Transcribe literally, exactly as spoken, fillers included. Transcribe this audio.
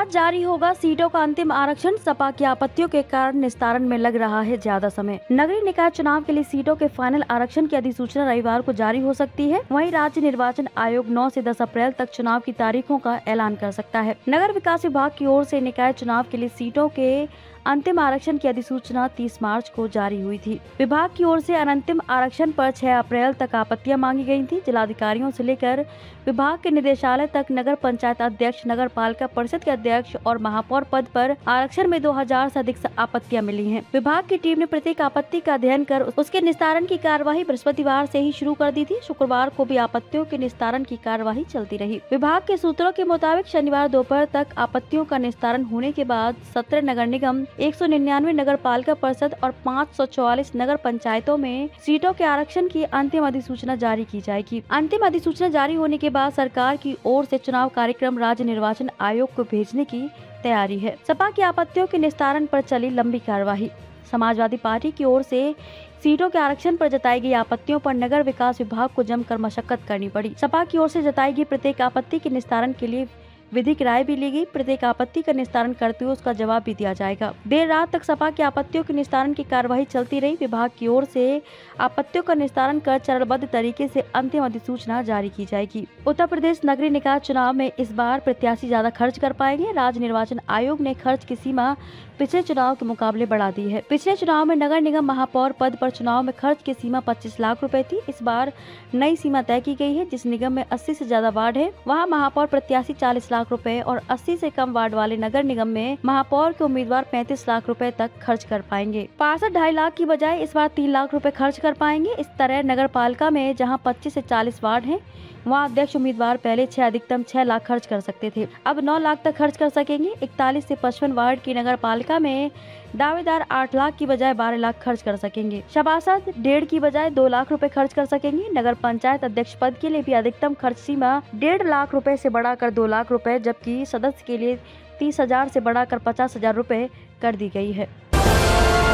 आज जारी होगा सीटों का अंतिम आरक्षण। सपा की आपत्तियों के कारण निस्तारण में लग रहा है ज्यादा समय। नगरीय निकाय चुनाव के लिए सीटों के फाइनल आरक्षण की अधिसूचना रविवार को जारी हो सकती है। वहीं राज्य निर्वाचन आयोग नौ से दस अप्रैल तक चुनाव की तारीखों का ऐलान कर सकता है। नगर विकास विभाग की ओर से निकाय चुनाव के लिए सीटों के अंतिम आरक्षण की अधिसूचना तीस मार्च को जारी हुई थी। विभाग की ओर से अंतिम आरक्षण पर छह अप्रैल तक आपत्तियां मांगी गई थी। जिलाधिकारियों से लेकर विभाग के निदेशालय तक नगर पंचायत अध्यक्ष, नगर पालिका परिषद के अध्यक्ष और महापौर पद पर आरक्षण में दो हजार से अधिक आपत्तियां मिली हैं। विभाग की टीम ने प्रत्येक आपत्ति का अध्ययन कर उसके निस्तारण की कार्यवाही बृहस्पतिवार से ही शुरू कर दी थी। शुक्रवार को भी आपत्तियों के निस्तारण की कार्यवाही चलती रही। विभाग के सूत्रों के मुताबिक शनिवार दोपहर तक आपत्तियों का निस्तारण होने के बाद सत्रह नगर निगम, एक सौ निन्यानवे नगर पालिका परिषद और पाँच सौ चौवालीस नगर पंचायतों में सीटों के आरक्षण की अंतिम अधिसूचना जारी की जाएगी। अंतिम अधिसूचना जारी होने के बाद सरकार की ओर से चुनाव कार्यक्रम राज्य निर्वाचन आयोग को भेजने की तैयारी है। सपा की आपत्तियों के निस्तारण पर चली लंबी कार्यवाही। समाजवादी पार्टी की ओर से सीटों के आरक्षण पर जताई गई आपत्तियों पर नगर विकास विभाग को जमकर मशक्कत करनी पड़ी। सपा की ओर से जताई गई प्रत्येक आपत्ति के निस्तारण के लिए विधिक राय भी ली गई। प्रत्येक आपत्ति का निस्तारण करते हुए उसका जवाब भी दिया जाएगा। देर रात तक सपा की आपत्तियों के निस्तारण की कार्यवाही चलती रही। विभाग की ओर से आपत्तियों का निस्तारण कर चरणबद्ध तरीके से अंतिम अधिसूचना जारी की जाएगी। उत्तर प्रदेश नगरीय निकाय चुनाव में इस बार प्रत्याशी ज्यादा खर्च कर पाएंगे। राज्य निर्वाचन आयोग ने खर्च की सीमा पिछले चुनाव के मुकाबले बढ़ा दी है। पिछले चुनाव में नगर निगम महापौर पद पर चुनाव में खर्च की सीमा पच्चीस लाख रुपए थी। इस बार नई सीमा तय की गई है। जिस निगम में अस्सी से ज्यादा वार्ड है, वहां महापौर प्रत्याशी चालीस लाख रुपए और अस्सी से कम वार्ड वाले नगर निगम में महापौर के उम्मीदवार पैंतीस लाख रुपए तक खर्च कर पाएंगे। पार्षद ढाई लाख की बजाय इस बार तीन लाख रुपए खर्च कर पाएंगे। इस तरह नगर पालिका में जहाँ पच्चीस से चालीस वार्ड है, वहाँ अध्यक्ष उम्मीदवार पहले छह अधिकतम छह लाख खर्च कर सकते थे, अब नौ लाख तक खर्च कर सकेंगे। इकतालीस से पचपन वार्ड की नगर पालिका में दावेदार आठ लाख की बजाय बारह लाख खर्च कर सकेंगे। सभासद डेढ़ की बजाय दो लाख रुपए खर्च कर सकेंगे। नगर पंचायत अध्यक्ष पद के लिए भी अधिकतम खर्च सीमा डेढ़ लाख रुपए से बढ़ाकर दो लाख रुपए, जबकि सदस्य के लिए तीस हजार से बढ़ाकर पचास हजार रुपए कर दी गई है।